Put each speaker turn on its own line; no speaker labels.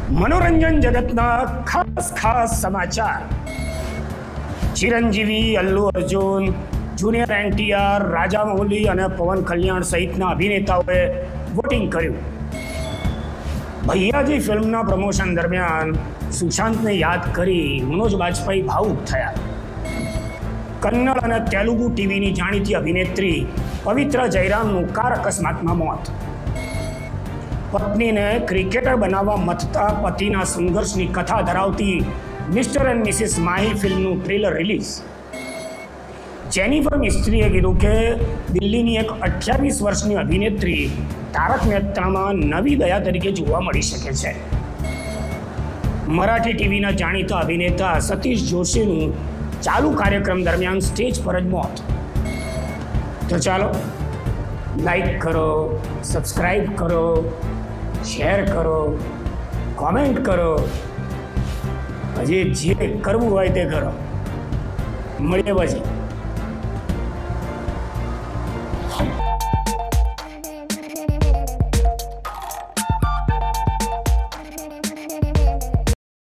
मनोरंजन जगतना खास खास समाचार। चिरंजीवी, अल्लू अर्जुन, जूनियर एनटीआर, राजामौली અને પવન કલ્યાણ સહિતના અભિનેતાઓએ વોટિંગ કર્યું। ભૈયાજી ફિલ્મના પ્રમોશન દરમિયાન સુશાંતને યાદ કરી મનોજ બાજપાઈ ભાવુક થયા। કન્નડ અને તેલુગુ ટીવીની જાણીતી અભિનેત્રી પવિત્ર જયરામનું કાર અકસ્માતમાં મોત। પત્નીને ક્રિકેટર બનાવવા મથતા પતિના સંઘર્ષની કથા ધરાવતી મિસ્ટર એન્ડ મિસિસ માહી ફિલ્મનું ટ્રેલર રિલીઝ। જેનિફર મિસ્ત્રીએ કીધું કે દિલ્હીની એક 28 વર્ષની અભિનેત્રી તારક મહેતામાં નવી દયા તરીકે જોવા મળી શકે છે। મરાઠી ટીવીના જાણીતા અભિનેતા સતીશ જોશીનું ચાલુ કાર્યક્રમ દરમિયાન સ્ટેજ પર જ મોત। તો ચાલો લાઈક કરો, સબસ્ક્રાઈબ કરો, શેર કરો, કોમેન્ટ કરો, હજી જે કરવું હોય તે કરો। મળીએ પછી।